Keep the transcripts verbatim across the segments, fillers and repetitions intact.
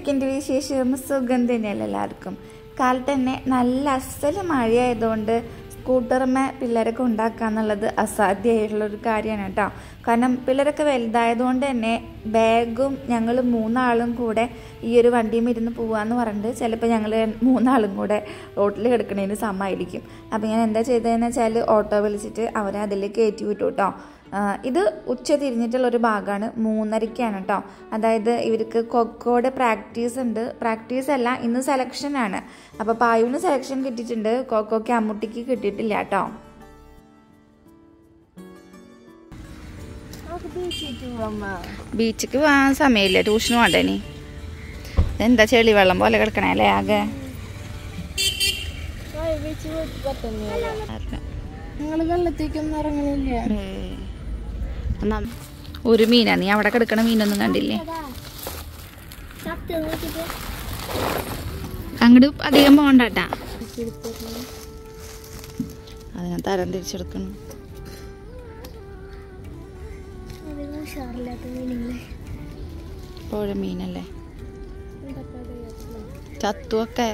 എന്തൊക്കെയുണ്ട് വിശേഷം? സുഖം തന്നെയല്ല എല്ലാവർക്കും. കാലത്ത് തന്നെ നല്ല അസൽ മഴയായതുകൊണ്ട് സ്കൂട്ടർമേ പിള്ളേരൊക്കെ ഉണ്ടാക്കുക എന്നുള്ളത് അസാധ്യമായിട്ടുള്ളൊരു കാര്യമാണ് കേട്ടോ. കാരണം പിള്ളേരൊക്കെ വലുതായതുകൊണ്ട് തന്നെ ബാഗും ഞങ്ങൾ മൂന്നാളും കൂടെ ഈ ഒരു വണ്ടിയും ഇരുന്ന് പോകാമെന്ന് പറഞ്ഞിട്ട് ചിലപ്പോൾ ഞങ്ങൾ മൂന്നാളും കൂടെ റോട്ടിൽ കിടക്കുന്നതിന് സമയമായിരിക്കും. അപ്പോൾ ഞാൻ എന്താ ചെയ്തതെന്ന് വെച്ചാൽ ഓട്ടോ വിളിച്ചിട്ട് അവരെ അതിൽ കയറ്റി വിട്ടു കേട്ടോ. ഇത് ഉച്ച തിരിഞ്ഞിട്ടുള്ളൊരു ഭാഗമാണ്, മൂന്നരയ്ക്കാണ് കേട്ടോ. അതായത് ഇവർക്ക് കൊക്കോയുടെ പ്രാക്ടീസ് ഉണ്ട്. പ്രാക്ടീസ് അല്ല, ഇന്ന് സെലക്ഷനാണ്. അപ്പോൾ പായുവിന് സെലക്ഷൻ കിട്ടിയിട്ടുണ്ട്, കൊക്കോയ്ക്ക് അമ്മുട്ടിക്ക് കിട്ടിയിട്ടില്ല കേട്ടോ. ബീച്ചിക്ക് പോകാൻ സമയമില്ല, ട്യൂഷന് വേണ്ടേ നീ. എന്താ ചെളി വെള്ളം പോലെ കിടക്കണേ അല്ലേ ആകെ. നിങ്ങൾ വെള്ളത്തേക്കൊന്നും ഇറങ്ങണില്ല. ഒരു മീനാ, നീ അവിടെ കിടക്കണ മീനൊന്നും കണ്ടില്ലേ? അങ്ങോട്ട് അധികം പോകണ്ടാട്ടാ, അതിനെ തരം തിരിച്ചെടുക്കണം. പുഴ മീനല്ലേ, ചത്തുവൊക്കെ.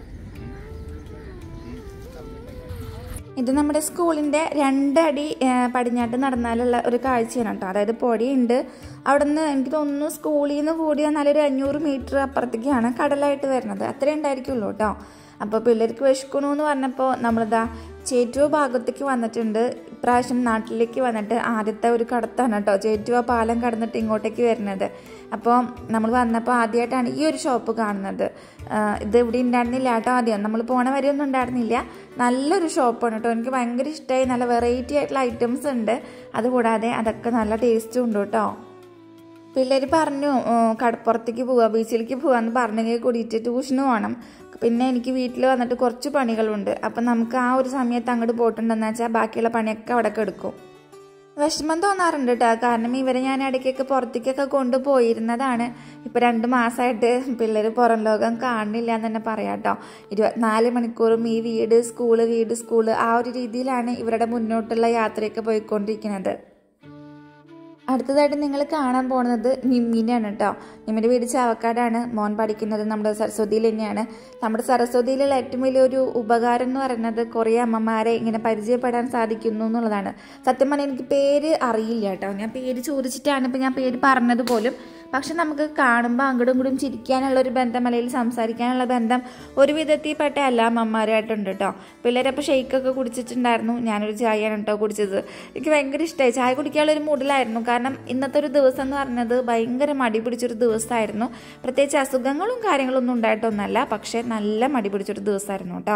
ഇത് നമ്മുടെ സ്കൂളിൻ്റെ രണ്ടടി പടിഞ്ഞാട്ട് നടന്നാലുള്ള ഒരു കാഴ്ചയാണ് കേട്ടോ. അതായത് പൊടിയുണ്ട് അവിടെ നിന്ന്, എനിക്ക് തോന്നുന്നു സ്കൂളിൽ നിന്ന് കൂടി നല്ലൊരു അഞ്ഞൂറ് മീറ്റർ അപ്പുറത്തേക്കാണ് കടലായിട്ട് വരുന്നത്. അത്രേ ഉണ്ടായിരിക്കുള്ളൂ കേട്ടോ. അപ്പോൾ പിള്ളേർക്ക് വിശക്കണു എന്ന് പറഞ്ഞപ്പോൾ നമ്മളിതാ ചേറ്റുവ ഭാഗത്തേക്ക് വന്നിട്ടുണ്ട്. ഇപ്രാവശ്യം നാട്ടിലേക്ക് വന്നിട്ട് ആദ്യത്തെ ഒരു കടത്താണ് കേട്ടോ, ചേറ്റുവ പാലം കടന്നിട്ട് ഇങ്ങോട്ടേക്ക് വരുന്നത്. അപ്പോൾ നമ്മൾ വന്നപ്പോൾ ആദ്യമായിട്ടാണ് ഈ ഒരു ഷോപ്പ് കാണുന്നത്. ഇത് ഇവിടെ ഉണ്ടായിരുന്നില്ല കേട്ടോ, ആദ്യം നമ്മൾ പോണ വരെയൊന്നും ഉണ്ടായിരുന്നില്ല. നല്ലൊരു ഷോപ്പാണ് കേട്ടോ, എനിക്ക് ഭയങ്കര ഇഷ്ടമായി. നല്ല വെറൈറ്റി ആയിട്ടുള്ള ഐറ്റംസ് ഉണ്ട്. അതുകൂടാതെ അതൊക്കെ നല്ല ടേസ്റ്റും ഉണ്ട് കേട്ടോ. പിള്ളേർ പറഞ്ഞു കടപ്പുറത്തേക്ക് പോവുക, ബീച്ചിലേക്ക് പോകാമെന്ന് പറഞ്ഞെങ്കിൽ കൂടിയിട്ട് ട്യൂഷന് പോകണം. പിന്നെ എനിക്ക് വീട്ടിൽ വന്നിട്ട് കുറച്ച് പണികളുണ്ട്. അപ്പം നമുക്ക് ആ ഒരു സമയത്ത് അങ്ങോട്ട് പോയിട്ടുണ്ടെന്ന് വെച്ചാൽ ബാക്കിയുള്ള പണിയൊക്കെ അവിടെ എടുക്കും. വിഷമം തോന്നാറുണ്ട് കേട്ടോ, കാരണം ഇവരെ ഞാൻ ഇടയ്ക്കൊക്കെ പുറത്തേക്കൊക്കെ കൊണ്ടുപോയിരുന്നതാണ്. ഇപ്പം രണ്ട് മാസമായിട്ട് പിള്ളേർ പുറം ലോകം കാണില്ല എന്ന് തന്നെ പറയാം കേട്ടോ. ഇരുപത്തിനാല് മണിക്കൂറും ഈ വീട് സ്കൂള് വീട് സ്കൂള് ആ ഒരു രീതിയിലാണ് ഇവരുടെ മുന്നോട്ടുള്ള യാത്രയൊക്കെ പോയിക്കൊണ്ടിരിക്കുന്നത്. അടുത്തതായിട്ട് നിങ്ങൾ കാണാൻ പോകുന്നത് നിമ്മിനാണ് കേട്ടോ. നിമ്മിൻ്റെ വീട് ചാവക്കാടാണ്. മോൻ പഠിക്കുന്നത് നമ്മുടെ സരസ്വതിയിൽ തന്നെയാണ്. നമ്മുടെ സരസ്വതിയിലുള്ള ഏറ്റവും വലിയൊരു ഉപകാരം എന്ന് പറയുന്നത് കുറേ അമ്മമാരെ ഇങ്ങനെ പരിചയപ്പെടാൻ സാധിക്കുന്നു എന്നുള്ളതാണ്. സത്യം പറഞ്ഞാൽ എനിക്ക് പേര് അറിയില്ല കേട്ടോ, ഞാൻ പേര് ചോദിച്ചിട്ടാണ് ഇപ്പം ഞാൻ പേര് പറഞ്ഞത് പോലും. പക്ഷെ നമുക്ക് കാണുമ്പോൾ അങ്ങോട്ടും ഇങ്ങോട്ടും ചിരിക്കാനുള്ളൊരു ബന്ധം, അല്ലെങ്കിൽ സംസാരിക്കാനുള്ള ബന്ധം ഒരു വിധത്തിൽപ്പെട്ട എല്ലാ അമ്മമാരുമായിട്ടുണ്ട് കേട്ടോ. പിള്ളേരപ്പോൾ ഷെയ്ക്കൊക്കെ കുടിച്ചിട്ടുണ്ടായിരുന്നു. ഞാനൊരു ചായയാണ് കേട്ടോ കുടിച്ചത്. എനിക്ക് ഭയങ്കര ഇഷ്ടമായി. ചായ കുടിക്കാനുള്ളൊരു മൂഡിലായിരുന്നു. കാരണം ഇന്നത്തെ ഒരു ദിവസം എന്ന് പറഞ്ഞത് ഭയങ്കര മടി പിടിച്ചൊരു ദിവസമായിരുന്നു. പ്രത്യേകിച്ച് അസുഖങ്ങളും കാര്യങ്ങളൊന്നും ഉണ്ടായിട്ടൊന്നുമല്ല, പക്ഷെ നല്ല മടി പിടിച്ചൊരു ദിവസമായിരുന്നു കേട്ടോ.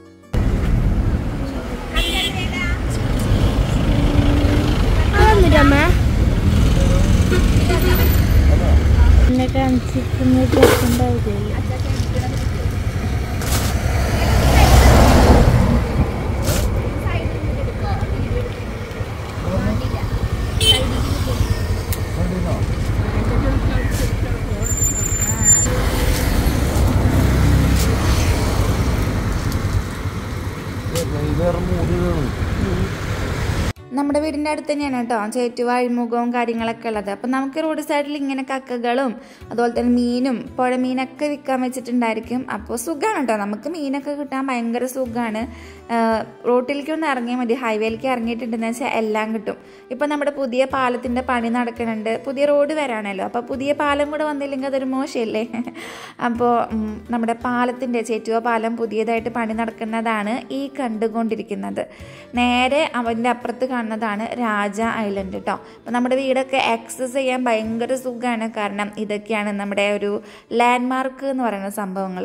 നമ്മുടെ വീടിൻ്റെ അടുത്ത് തന്നെയാണ് കേട്ടോ ചേറ്റുവ അഴിമുഖവും കാര്യങ്ങളൊക്കെ ഉള്ളത്. അപ്പം നമുക്ക് റോഡ് സൈഡിൽ ഇങ്ങനെ കക്കകളും അതുപോലെ തന്നെ മീനും പുഴ മീനൊക്കെ വിൽക്കാൻ വെച്ചിട്ടുണ്ടായിരിക്കും. അപ്പോൾ സുഖമാണ് കേട്ടോ, നമുക്ക് മീനൊക്കെ കിട്ടാൻ ഭയങ്കര സുഖമാണ്. റോട്ടിലേക്ക് ഒന്ന് ഇറങ്ങിയാൽ മതി, ഹൈവേയിലേക്ക് ഇറങ്ങിയിട്ടുണ്ടെന്ന് വെച്ചാൽ എല്ലാം കിട്ടും. ഇപ്പം നമ്മുടെ പുതിയ പാലത്തിൻ്റെ പണി നടക്കുന്നുണ്ട്, പുതിയ റോഡ് വരാണല്ലോ. അപ്പോൾ പുതിയ പാലം കൂടെ വന്നില്ലെങ്കിൽ അതൊരു മോശമല്ലേ. അപ്പോൾ നമ്മുടെ പാലത്തിൻ്റെ ചേറ്റുവ പാലം പുതിയതായിട്ട് പണി നടക്കുന്നതാണ് ഈ കണ്ടുകൊണ്ടിരിക്കുന്നത്. നേരെ അവൻ്റെ അപ്പുറത്ത് കാണുന്നതാണ് രാജ ഐലൻഡ് കേട്ടോ. അപ്പോൾ നമ്മുടെ വീടൊക്കെ ആക്സസ് ചെയ്യാൻ ഭയങ്കര സുഖമാണ്, കാരണം ഇതൊക്കെയാണ് നമ്മുടെ ഒരു ലാൻഡ്മാർക്ക് എന്ന് പറയുന്ന സംഭവങ്ങൾ.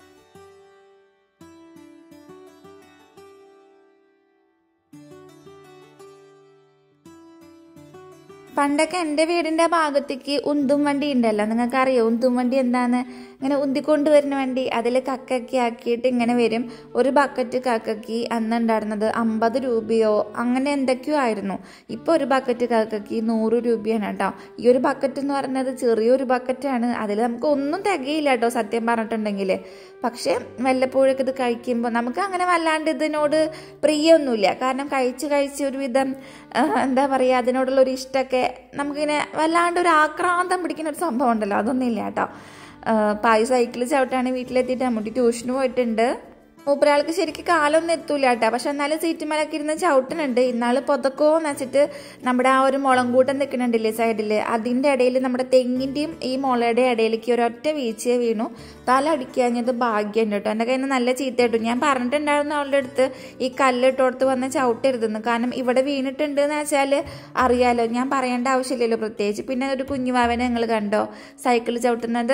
പണ്ടൊക്കെ എൻ്റെ വീടിൻ്റെ ഭാഗത്തേക്ക് ഉന്തും വണ്ടി ഉണ്ടല്ലോ, നിങ്ങൾക്കറിയോ ഉന്തും വണ്ടി എന്താന്ന്? ഇങ്ങനെ ഉന്തിക്കൊണ്ട് വരുന്ന വണ്ടി, അതിൽ കക്കക്കി ആക്കിയിട്ട് ഇങ്ങനെ വരും. ഒരു ബക്കറ്റ് കക്കക്കി അന്ന് ഉണ്ടായിരുന്നത് അമ്പത് രൂപയോ അങ്ങനെ എന്തൊക്കെയോ ആയിരുന്നു. ഇപ്പോൾ ഒരു ബക്കറ്റ് കക്കക്കി നൂറ് രൂപയാണ് കേട്ടോ. ഈ ഒരു ബക്കറ്റ് എന്ന് പറയുന്നത് ചെറിയൊരു ബക്കറ്റാണ്, അതിൽ നമുക്ക് ഒന്നും തികയില്ല കേട്ടോ സത്യം പറഞ്ഞിട്ടുണ്ടെങ്കിൽ. പക്ഷേ വല്ലപ്പോഴൊക്കെ ഇത് കഴിക്കുമ്പോൾ നമുക്ക് അങ്ങനെ വല്ലാണ്ട് ഇതിനോട് പ്രിയമൊന്നുമില്ല. കാരണം കഴിച്ച് കഴിച്ച് ഒരുവിധം എന്താ പറയുക, അതിനോടുള്ളൊരു ഇഷ്ടമൊക്കെ നമുക്കിങ്ങനെ വല്ലാണ്ട് ഒരു ആക്രാന്തം പിടിക്കുന്ന ഒരു സംഭവം ഉണ്ടല്ലോ, അതൊന്നും ഇല്ല കേട്ടോ. പായ് സൈക്കിൾ ചവിട്ടാണ് വീട്ടിലെത്തിയിട്ട് അമ്മൂട്ടി ട്യൂഷന് പോയിട്ടുണ്ട്. മൂപ്പരാൾക്ക് ശരിക്കും കാലൊന്നും എത്തൂല കേട്ടോ, പക്ഷെ എന്നാലും സീറ്റുമേലൊക്കെ ഇരുന്ന് ചവിട്ടുന്നുണ്ട്. ഇന്നാള് പൊതക്കോന്ന് വെച്ചിട്ട് നമ്മുടെ ആ ഒരു മുളങ്കൂട്ടം നിൽക്കുന്നുണ്ടല്ലേ സൈഡില്, അതിൻ്റെ ഇടയിൽ നമ്മുടെ തെങ്ങിൻ്റെയും ഈ മുളയുടെ ഇടയിലേക്ക് ഒരൊറ്റ വീഴ്ചയെ വീണു. തല അടിക്കാഞ്ഞത് ഭാഗ്യം കേട്ടോ. എൻ്റെ കയ്യിൽ നിന്ന് നല്ല ചീത്ത കിട്ടും. ഞാൻ പറഞ്ഞിട്ടുണ്ടായിരുന്നു അവളുടെ അടുത്ത് ഈ കല്ലിട്ടോടത്ത് വന്ന് ചവിട്ടരുതെന്ന്. കാരണം ഇവിടെ വീണിട്ടുണ്ട് എന്ന് വെച്ചാൽ അറിയാലോ, ഞാൻ പറയേണ്ട ആവശ്യമില്ലല്ലോ പ്രത്യേകിച്ച്. പിന്നെ ഒരു കുഞ്ഞുവാവനെ നിങ്ങൾ കണ്ടോ സൈക്കിൾ ചവിട്ടുന്നത്?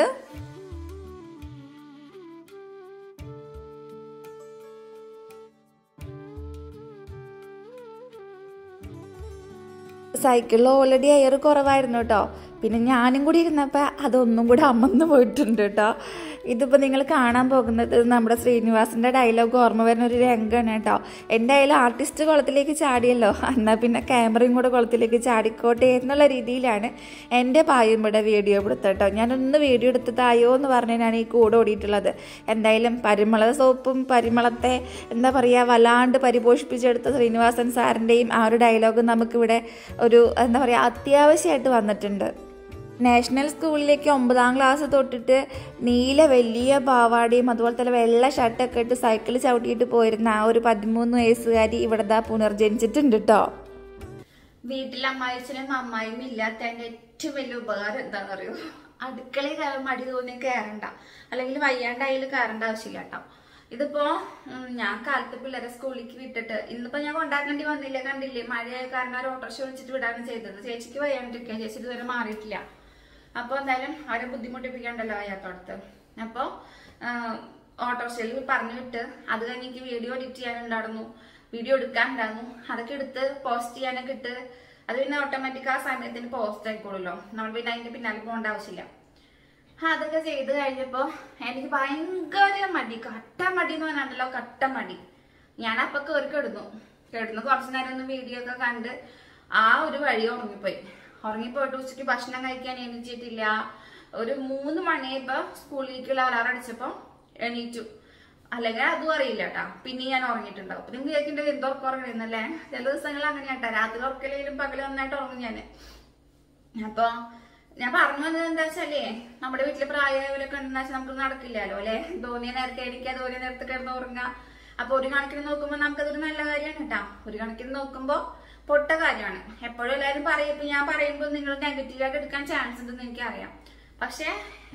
സൈക്കിളിൽ ഓൾറെഡി എയർ കുറവായിരുന്നു കേട്ടോ. പിന്നെ ഞാനും കൂടി ഇരുന്നപ്പോൾ അതൊന്നും കൂടി അമന്ന് പോയിട്ടുണ്ട് കേട്ടോ. ഇതിപ്പോൾ നിങ്ങൾ കാണാൻ പോകുന്നത് നമ്മുടെ ശ്രീനിവാസിൻ്റെ ഡയലോഗ് ഓർമ്മ വരുന്ന ഒരു രംഗമാണ് കേട്ടോ. എന്തായാലും ആർട്ടിസ്റ്റ് കുളത്തിലേക്ക് ചാടിയല്ലോ, എന്നാൽ പിന്നെ ക്യാമറയും കൂടെ കുളത്തിലേക്ക് ചാടിക്കോട്ടെ എന്നുള്ള രീതിയിലാണ് എൻ്റെ പായും ഇവിടെ വീഡിയോ എടുത്തത് കേട്ടോ. ഞാനൊന്ന് വീഡിയോ എടുത്തതായോ എന്ന് പറഞ്ഞാണ് ഈ കൂടെ ഓടിയിട്ടുള്ളത്. എന്തായാലും പരിമള സോപ്പും പരിമളത്തെ എന്താ പറയുക വല്ലാണ്ട് പരിപോഷിപ്പിച്ചെടുത്ത ശ്രീനിവാസൻ സാറിൻ്റെയും ആ ഒരു ഡയലോഗ് നമുക്കിവിടെ ഒരു എന്താ പറയുക അത്യാവശ്യമായിട്ട് വന്നിട്ടുണ്ട്. നാഷണൽ സ്കൂളിലേക്ക് ഒമ്പതാം ക്ലാസ് തൊട്ടിട്ട് നീല വലിയ പാവാടിയും അതുപോലെ തന്നെ വെള്ള ഷർട്ടൊക്കെ ഇട്ട് സൈക്കിൾ ചവിട്ടിയിട്ട് പോയിരുന്ന ആ ഒരു പതിമൂന്ന് വയസ്സുകാരി ഇവിടെ ദാ പുനർജനിച്ചിട്ടുണ്ട് കേട്ടോ. വീട്ടിൽ അമ്മായിച്ചനും അമ്മായും ഇല്ലാത്തതിൻ്റെ ഏറ്റവും വലിയ ഉപകാരം എന്താണെന്ന് അറിയോ? അടുക്കളയിൽ കയറാൻ മടി തോന്നി കയറണ്ട, അല്ലെങ്കിൽ വയ്യാണ്ടായാലും കയറേണ്ട ആവശ്യമില്ല കേട്ടോ. ഇതിപ്പോ ഞാൻ കാലത്ത് പിള്ളേരെ സ്കൂളിലേക്ക് വിട്ടിട്ട് ഇന്നിപ്പോ ഞാൻ കൊണ്ടാക്കേണ്ടി വന്നില്ല, കണ്ടില്ലേ മഴയായ കാരണം ഒരു ഓട്ടോറിക്ഷ വിളിച്ചിട്ട് വിടാണ് ചെയ്തത്. ചേച്ചിക്ക് വയ്യാണ്ടിരിക്കുക, ചേച്ചി ഇതുവരെ മാറിയിട്ടില്ല. അപ്പോൾ എന്തായാലും അവരെ ബുദ്ധിമുട്ടിപ്പിക്കണ്ടല്ലോ വയ്യാത്തോടത്ത്. അപ്പോൾ ഓട്ടോറിക്ഷയിൽ പറഞ്ഞു വിട്ട് അത് കഴിഞ്ഞ് എനിക്ക് വീഡിയോ എഡിറ്റ് ചെയ്യാനുണ്ടായിരുന്നു, വീഡിയോ എടുക്കാനുണ്ടായിരുന്നു. അതൊക്കെ എടുത്ത് പോസ്റ്റ് ചെയ്യാനൊക്കെ ഇട്ട് അത് പിന്നെ ഓട്ടോമാറ്റിക് ആ സമയത്തിന് പോസ്റ്റ് ആയിക്കോളൂല്ലോ, നമ്മൾ പിന്നെ അതിന്റെ പിന്നാലെ പോകേണ്ട ആവശ്യമില്ല. അതൊക്കെ ചെയ്ത് കഴിഞ്ഞപ്പോ എനിക്ക് ഭയങ്കര മടി, കട്ട മടി എന്ന് പറഞ്ഞാണ്ടല്ലോ, കട്ട മടി. ഞാൻ അപ്പൊ കയറി കിടന്നു കിടന്ന് കുറച്ചു നേരം ഒന്ന് വീഡിയോ ഒക്കെ കണ്ട് ആ ഒരു വഴി ഉറങ്ങിപ്പോയി. ഉറങ്ങിപ്പോയിട്ട് ഉച്ചയ്ക്ക് ഭക്ഷണം കഴിക്കാൻ എണീച്ചിട്ടില്ല. ഒരു മൂന്ന് മണിയപ്പോ സ്കൂളിലേക്കുള്ള അലാറം അടിച്ചപ്പോ എണീറ്റു, അല്ലെങ്കിൽ അതും അറിയില്ല കേട്ടാ. പിന്നെ ഞാൻ ഉറങ്ങിയിട്ടുണ്ടാവും. അപ്പൊ നിങ്ങൾ കേൾക്കേണ്ടത് എന്തോ ഉറക്കം ഉറങ്ങുന്നല്ലേ? ചില ദിവസങ്ങൾ അങ്ങനെയാട്ടാ, രാത്രി ഉറക്കലെങ്കിലും പകല് നന്നായിട്ട് ഉറങ്ങും ഞാന്. അപ്പൊ ഞാൻ പറഞ്ഞു വന്നത് എന്താ വെച്ചാലേ, നമ്മുടെ വീട്ടില് പ്രായമായവരൊക്കെ ഉണ്ടെന്ന് വെച്ചാൽ നമുക്ക് നടക്കില്ലല്ലോ അല്ലെ. ധോനിയെ നേരത്തെ അടിക്കുക, ധോനിയെ നേരത്തെ കിടന്ന് ഉറങ്ങുക. അപ്പൊ ഒരു കണക്കിന് നോക്കുമ്പോ നമുക്കതൊരു നല്ല കാര്യമാണ് കേട്ടാ. ഒരു കണക്കിന് നോക്കുമ്പോ പൊട്ട കാര്യമാണ്. എപ്പോഴും എല്ലാവരും പറയും, ഇപ്പൊ ഞാൻ പറയുമ്പോൾ നിങ്ങൾ നെഗറ്റീവായിട്ട് എടുക്കാൻ ചാൻസ് ഉണ്ടെന്ന് എനിക്കറിയാം. പക്ഷെ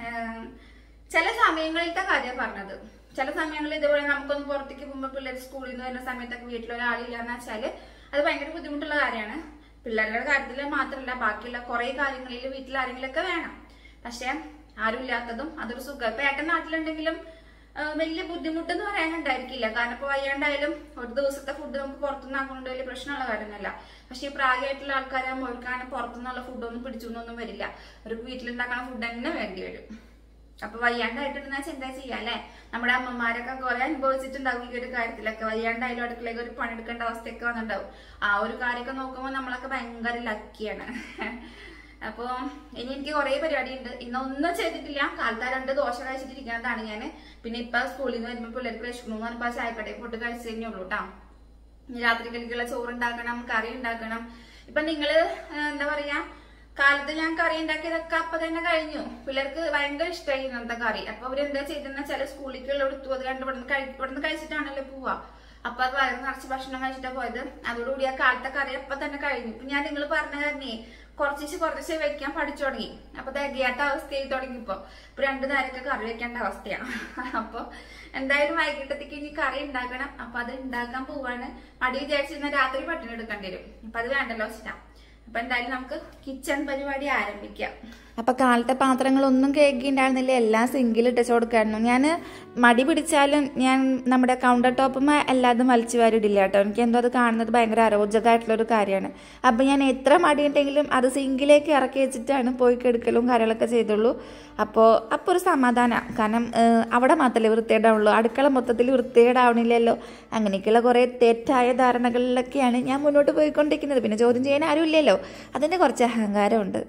ചില സമയങ്ങളിലത്തെ കാര്യം പറഞ്ഞത്. ചില സമയങ്ങളിൽ ഇതുപോലെ നമുക്കൊന്ന് പുറത്തേക്ക് പോകുമ്പോൾ പിള്ളേർ സ്കൂളിൽ നിന്ന് വരുന്ന സമയത്തൊക്കെ വീട്ടിലൊരാളില്ല എന്ന് വെച്ചാല് അത് ഭയങ്കര ബുദ്ധിമുട്ടുള്ള കാര്യമാണ്. പിള്ളേരുടെ കാര്യത്തിൽ മാത്രമല്ല, ബാക്കിയുള്ള കുറെ കാര്യങ്ങളിൽ വീട്ടിൽ ആരെങ്കിലുമൊക്കെ വേണം. പക്ഷെ ആരും ഇല്ലാത്തതും അതൊരു സുഖം. ഇപ്പൊ ഏട്ടൻ നാട്ടിലുണ്ടെങ്കിലും വലിയ ബുദ്ധിമുട്ടെന്ന് പറയാനുണ്ടായിരിക്കില്ല. കാരണം ഇപ്പൊ വയ്യാണ്ടായാലും ഒരു ദിവസത്തെ ഫുഡ് നമുക്ക് പുറത്തുനിന്ന് ആക്കുന്നുണ്ട് വലിയ പ്രശ്നമുള്ള കാര്യമൊന്നുമല്ല. പക്ഷെ ഈ പ്രായമായിട്ടുള്ള ആൾക്കാരാകുമ്പോൾ അവർക്കാണ് പുറത്തുനിന്നുള്ള ഫുഡൊന്നും പിടിച്ചൊന്നും വരില്ല. അവർക്ക് വീട്ടിലുണ്ടാക്കുന്ന ഫുഡ് തന്നെ വേണ്ടി വരും. അപ്പൊ വയ്യാണ്ടായിട്ടുണ്ടെന്ന് വെച്ചാൽ എന്താ ചെയ്യാ അല്ലെ? നമ്മുടെ അമ്മമാരൊക്കെ കുറെ അനുഭവിച്ചിട്ടുണ്ടാവും ഈ ഒരു കാര്യത്തിലൊക്കെ. വയ്യാണ്ടായാലും അടുക്കളയ്ക്ക് ഒരു പണിയെടുക്കേണ്ട അവസ്ഥയൊക്കെ വന്നിട്ടുണ്ടാവും. ആ ഒരു കാര്യമൊക്കെ നോക്കുമ്പോൾ നമ്മളൊക്കെ ഭയങ്കര ലക്കിയാണ്. അപ്പൊ ഇനി എനിക്ക് കുറെ പരിപാടി ഉണ്ട്. ഇന്നൊന്നും ചെയ്തിട്ടില്ല. കാലത്ത് രണ്ട് ദോശ കഴിച്ചിട്ടിരിക്കുന്നതാണ് ഞാൻ. പിന്നെ ഇപ്പൊ സ്കൂളിൽ നിന്ന് വരുമ്പോൾ പിള്ളേർക്ക് വിശക്കണമെന്ന് പറഞ്ഞപ്പോ ചായക്കടയിൽ ഫുഡ് കഴിച്ചു കഴിഞ്ഞേ ഉള്ളൂ കേട്ടോ. രാത്രികളിലേക്കുള്ള ചോറ് ഉണ്ടാക്കണം, കറി ഉണ്ടാക്കണം. ഇപ്പൊ നിങ്ങള് എന്താ പറയാ, കാലത്ത് ഞാൻ കറി ഉണ്ടാക്കിയതൊക്കെ അപ്പൊ തന്നെ കഴിഞ്ഞു. പിള്ളേർക്ക് ഭയങ്കര ഇഷ്ടമായി ഇന്നത്തെ കറി. അപ്പൊ അവരെന്താ ചെയ്തെന്ന് വെച്ചാൽ സ്കൂളിലേക്കുള്ള എടുത്തു. അത് കണ്ട് ഇവിടുന്ന് കഴി ഇവിടുന്ന് കഴിച്ചിട്ടാണല്ലോ പോവാ. അപ്പൊ അത് വയറ് നിറച്ച് ഭക്ഷണം കഴിച്ചിട്ടാ പോയത്. അതോടുകൂടി ആ കാലത്തെ കറി അപ്പൊ തന്നെ കഴിഞ്ഞു. ഇപ്പൊ ഞാൻ നിങ്ങൾ പറഞ്ഞ കാരണേ കുറച്ച് കുറച്ച് വെക്കാൻ പഠിച്ചു തുടങ്ങി. അപ്പൊ തികയാത്ത അവസ്ഥയായി തുടങ്ങിയപ്പോ ഇപ്പൊ രണ്ടു നേരമൊക്കെ കറി വെക്കേണ്ട അവസ്ഥയാണ്. അപ്പൊ എന്തായാലും വൈകിട്ടത്തേക്ക് ഇനി കറി ഉണ്ടാക്കണം. അപ്പൊ അത് ഉണ്ടാക്കാൻ പോവാണ്. മടി വിചാരിച്ചിരുന്ന രാത്രി പട്ടിണി എടുക്കേണ്ടി വരും. അപ്പൊ അത് വേണ്ടല്ലോ വെച്ചിട്ടാ. അപ്പൊ എന്തായാലും നമുക്ക് കിച്ചൺ പരിപാടി ആരംഭിക്കാം. അപ്പൊ കാലത്തെ പാത്രങ്ങളൊന്നും കേൾക്കിണ്ടായിരുന്നില്ല, എല്ലാം സിങ്കിൽ ഇട്ടച്ച് കൊടുക്കായിരുന്നു. ഞാൻ മടി പിടിച്ചാലും ഞാൻ നമ്മുടെ കൗണ്ടർ ടോപ്പും എല്ലാതും വലിച്ചു വാരിടില്ല കേട്ടോ. എനിക്ക് എന്തോ അത് കാണുന്നത് ഭയങ്കര അരോചകമായിട്ടുള്ളൊരു കാര്യമാണ്. അപ്പൊ ഞാൻ എത്ര മടി ഉണ്ടെങ്കിലും അത് സിങ്കിലേക്ക് ഇറക്കി വെച്ചിട്ടാണ് പോയി കെടുക്കലും കാര്യങ്ങളൊക്കെ ചെയ്തുള്ളൂ. അപ്പോൾ അപ്പോൾ ഒരു സമാധാനമാണ്. കാരണം അവിടെ മാത്രമല്ലേ വൃത്തികേടാവുള്ളൂ, അടുക്കള മൊത്തത്തിൽ വൃത്തികേടാവണില്ലല്ലോ. അങ്ങനെയൊക്കെയുള്ള കുറേ തെറ്റായ ധാരണകളിലൊക്കെയാണ് ഞാൻ മുന്നോട്ട് പോയിക്കൊണ്ടിരിക്കുന്നത്. പിന്നെ ചോദ്യം ചെയ്യാൻ ആരും ഇല്ലല്ലോ, അതിൻ്റെ കുറച്ച് അഹങ്കാരമുണ്ട്.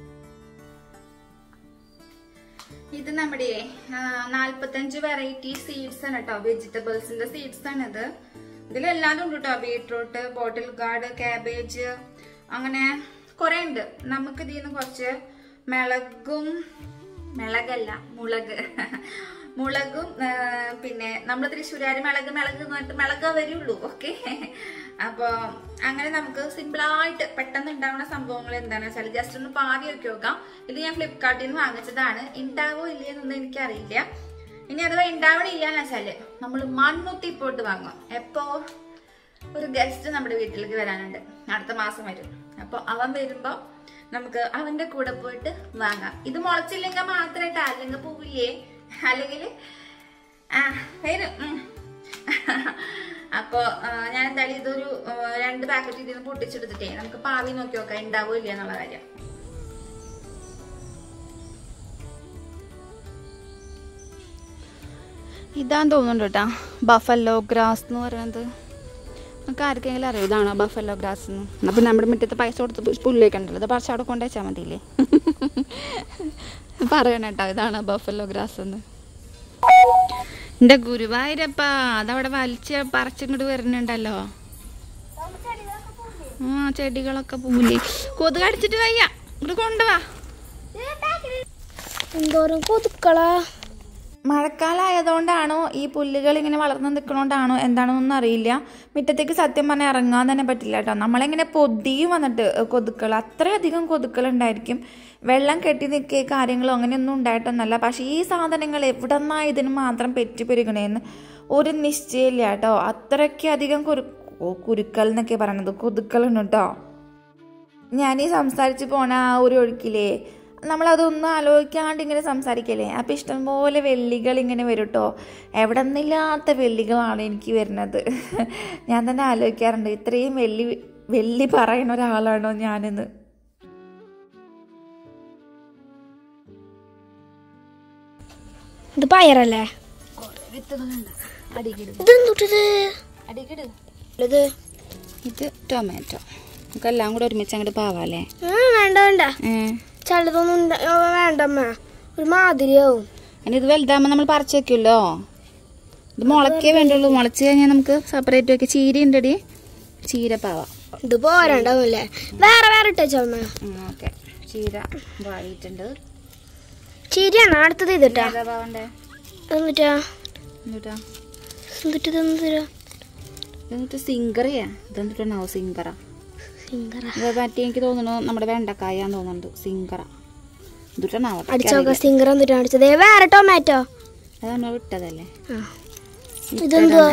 ഇത് നമ്മുടെ നാല്പത്തഞ്ച് വെറൈറ്റി സീഡ്സ് ആണ് കേട്ടോ, വെജിറ്റബിൾസിന്റെ സീഡ്സ് ആണ് ഇത്. ഇതിലെല്ലാതും ഉണ്ട് കേട്ടോ. ബീട്രൂട്ട്, ബോട്ടിൽ ഗാർഡ്, കാബേജ്, അങ്ങനെ കുറെ ഉണ്ട്. നമുക്ക് ഇതിൽ നിന്ന് കുറച്ച് മിളകും മിളകല്ല മുളക്. മുളകും പിന്നെ നമ്മൾ തൃശ്ശൂരാര് മിളക് മിളക് എന്ന് പറഞ്ഞിട്ട് മിളക് വരുള്ളൂ. ഓക്കെ, അപ്പൊ അങ്ങനെ നമുക്ക് സിമ്പിളായിട്ട് പെട്ടെന്ന് ഉണ്ടാവുന്ന സംഭവങ്ങൾ എന്താണെന്ന് വെച്ചാൽ ജസ്റ്റ് ഒന്ന് പാവി വെക്കി നോക്കാം. ഇത് ഞാൻ ഫ്ലിപ്കാർട്ടിൽ നിന്ന് വാങ്ങിച്ചതാണ്. ഉണ്ടാവോ ഇല്ലയെന്നൊന്നും എനിക്കറിയില്ല. ഇനി അഥവാ ഉണ്ടാവണില്ലാന്ന് വെച്ചാല് നമ്മൾ മണ്ണുത്തി പോയിട്ട് വാങ്ങും. എപ്പോ ഒരു ഗസ്റ്റ് നമ്മുടെ വീട്ടിലേക്ക് വരാനുണ്ട്, അടുത്ത മാസം വരും. അപ്പൊ അവൻ വരുമ്പോ നമുക്ക് അവന്റെ കൂടെ പോയിട്ട് വാങ്ങാം. ഇത് മുളച്ചില്ലെങ്കിൽ മാത്രമായിട്ട് അല്ലെങ്കിൽ പോവില്ലേ, അല്ലെങ്കിൽ ആ വരും. അപ്പൊ ഞാൻ എന്തായാലും ഇതൊരു രണ്ട് പാക്കറ്റ് ഇതിൽ നിന്ന് പൊട്ടിച്ചെടുത്തിട്ടേ നമുക്ക് പാവി നോക്കി നോക്കാം ഉണ്ടാവോ ഇല്ല എന്നുള്ള കാര്യം. ഇതാന്ന് തോന്നുന്നുണ്ട് കേട്ടാ ബഫല്ലോ ഗ്രാസ് എന്ന് പറയുന്നത്. നമുക്ക് ആർക്കെങ്കിലും അറിയാം ഇതാണോ ബഫല്ലോ ഗ്രാസ് എന്ന്? അപ്പം നമ്മുടെ മുറ്റത്ത് പൈസ കൊടുത്ത് പുല്ലേക്കുണ്ടല്ലോ, ഇത് പറിച്ച് അവിടെ കൊണ്ടുവച്ചാൽ മതിയില്ലേ? പറയണം കേട്ടോ ഇതാണ് ബഫല്ലോ ഗ്രാസ് എന്ന്. എൻ്റെ ഗുരുവായൂരപ്പാ അതവിടെ വലിച്ച് പറിച്ചിങ്ങോട്ട് വരുന്നുണ്ടല്ലോ. ആ ചെടികളൊക്കെ പൂലേ കൊതുക് അടിച്ചിട്ട് വയ്യ, ഇങ്ങോട്ട് കൊണ്ടുവാ. എന്തോരം കൊതുക്കളാ. മഴക്കാലമായതുകൊണ്ടാണോ ഈ പുല്ലുകൾ ഇങ്ങനെ വളർന്നു നിൽക്കണോണ്ടാണോ എന്താണോന്നും അറിയില്ല. മുറ്റത്തേക്ക് സത്യം പറഞ്ഞാൽ ഇറങ്ങാൻ തന്നെ പറ്റില്ല കേട്ടോ. നമ്മളിങ്ങനെ പൊതിയും വന്നിട്ട് കൊതുക്കൾ, അത്രയധികം കൊതുക്കൾ ഉണ്ടായിരിക്കും. വെള്ളം കെട്ടി നിൽക്കിയ കാര്യങ്ങളോ അങ്ങനെയൊന്നും ഉണ്ടായിട്ടൊന്നല്ല. പക്ഷേ ഈ സാധനങ്ങൾ എവിടെ നിന്നാ ഇതിന് മാത്രം പെറ്റുപെരുകണേന്ന് ഒരു നിശ്ചയമില്ല കേട്ടോ. അത്രയ്ക്ക് അധികം കുരു കുരുക്കൾ എന്നൊക്കെ പറയണത് കൊതുക്കളുണ്ട് കേട്ടോ. ഞാനീ സംസാരിച്ച് പോണ ആ ഒരു ഒഴുക്കിലേ നമ്മളതൊന്നും ആലോചിക്കാണ്ട് ഇങ്ങനെ സംസാരിക്കല്ലേ, അപ്പം ഇഷ്ടംപോലെ വെള്ളികൾ ഇങ്ങനെ വരും കേട്ടോ. എവിടെ നിന്നില്ലാത്ത വെള്ളികളാണ് എനിക്ക് വരുന്നത്. ഞാൻ തന്നെ ആലോചിക്കാറുണ്ട് ഇത്രയും വെള്ളി വെള്ളി പറയുന്ന ഒരാളാണോ ഞാനെന്ന്. ഇത് പയറല്ലേ? ഇത് ടൊമാറ്റോ. നമുക്ക് എല്ലാം കൂടെ ഒരുമിച്ച് അങ്ങോട്ട് പാവാല്ലേ? വേണ്ട വേണ്ട, ചിലതൊന്നും വേണ്ടമ്മ, ഒരു മാതിരിയാവും. ഇനി ഇത് വലുതാകുമ്പോൾ നമ്മൾ പറിച്ച് വെക്കുമല്ലോ. ഇത് മുളക്കേ വേണ്ടുള്ളൂ. മുളച്ച് കഴിഞ്ഞാൽ നമുക്ക് സെപ്പറേറ്റ് വെക്കാം. ചീര ഉണ്ടടി, ചീരപ്പാവ. ഇത് പോരണ്ടാവൂല്ലേ? വേറെ വേറെ ഇട്ടമ്മ. ഓക്കെ, ചീര വാടിയിട്ടുണ്ട്. ചീരയാണ് അടുത്തത്. ഇതിട്ടാ പാവണ്ടേ? എന്നിട്ടാ എന്നിട്ടാ എന്നിട്ട് ഇതൊന്നും തരാ. എന്നിട്ട് സിംഗറിയാ. ഇതെന്നിട്ടാണോ സിംഗറ? സിംഗറ മറ്റേ എനിക്ക് തോന്നുന്നു നമ്മുടെ വെണ്ടക്കായാന്ന് തോന്നുന്നുണ്ട്. സിംഗറ അടിച്ചോക്ക. സിംഗറ എന്നിട്ടാ അടിച്ചത്. വേറെ ടൊമാറ്റോ അത് നമ്മൾ വിട്ടതല്ലേ. ഇതെന്തുവാ?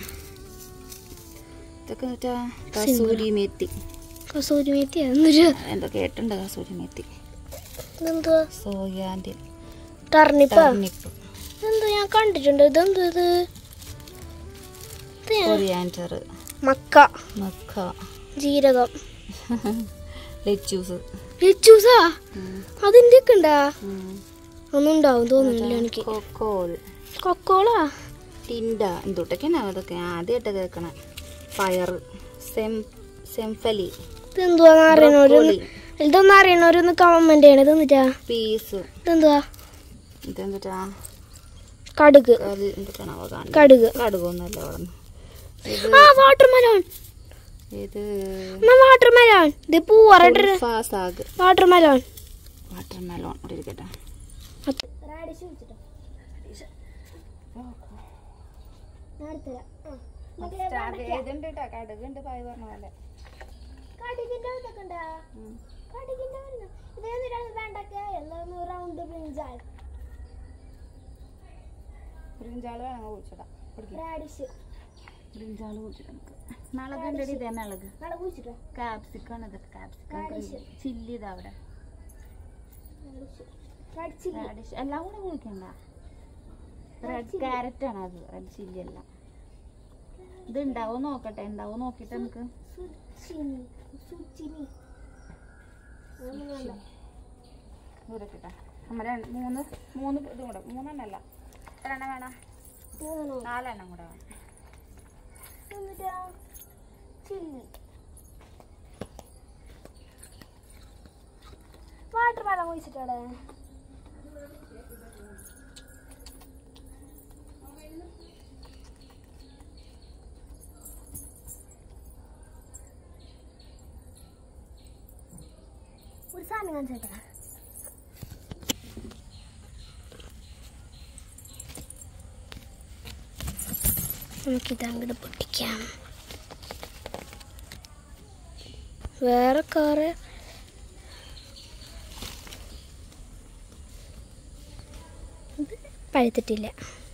ഇതൊക്കെ കസൂരി മേത്തി. കസൂരി മേത്തി എന്തോ കേട്ടുണ്ട്. കസൂരി മേത്തി, സോയാന്റെ ടർണിപ്പ്. എന്തോ ഞാൻ കണ്ടിട്ടുണ്ട്. ഇതെന്തോ ഇത്? കൊറിയാൻഡർ, മക്ക, മക്ക, ജീരകം, ലെച്ചൂസ്. ലെച്ചൂസാ? അതിന്റെ ഒക്കെ ഉണ്ടാ? ഒന്നും ഉണ്ടാവും തോന്നുന്നില്ല എനിക്ക്. കൊക്കോൾ. കൊക്കോളാ? ടിൻഡ എന്തൊട്ടൊക്കെയാണ് അതൊക്കെ ആദ്യമായിട്ട് കേൾക്കണേ. പയർ, സെംഫലി. ഇതെന്തുവാന്ന് അറിയണോര് ഇതൊന്നും അറിയണോരൊന്ന് കമന്റ് ചെയ്യണേ. ഇതെന്നിട്ടാ? പീസ്. ഇതെന്തുവാ? ഇതെന്തുട്ടാ? കടുക്. കടുക് കടുകൊന്നല്ല വളർന്നു. വാട്ടർമെലോൺ. ഇത് വാട്ടർമെലോൺ. ഇത് പൂവറ സാഗ്. വാട്ടർമെലോൺ. വാട്ടർമെലോൺ ഇരിക്കട്ടെ. കടുകുണ്ട് പായ് പറഞ്ഞ പോലെ. ബ്രിഞ്ചാള് വേണം കുഴിച്ചിടാം. ബ്രിഞ്ചാള് കുഴിച്ചിട്ട് നമുക്ക് മിളകുണ്ടടി. ഇതേ മിളക്, കാപ്സിക്കാണ്. ഇതൊക്കെ കാപ്സിക്കം, ചില്ലി. ഇതാ അവിടെ എല്ലാം കൂടെ കുഴിക്കണ്ട. റെഡ് ക്യാരറ്റ് ആണ് അത്, റെഡ് ചില്ലി അല്ല. ഇത് ഉണ്ടാവോ നോക്കട്ടെ. ഉണ്ടാവോ നോക്കിട്ട് നമുക്ക് ഇവിടെക്കിട്ടാ. നമ്മുടെ മൂന്ന് മൂന്ന് ഇതും കൂടെ. മൂന്നെണ്ണല്ല, എത്ര എണ്ണം വേണം? നാലെണ്ണം കൂടെ വേണം. വാട്ടർ വെള്ളം കുഴിച്ചിട്ടോടെ. ഒരു സാധനം കാണിച്ചേട്ടാ. നമുക്കിത് അങ്ങോട്ട് പൊട്ടിക്കാം. വേറെ കാറ് പഴുത്തിട്ടില്ല.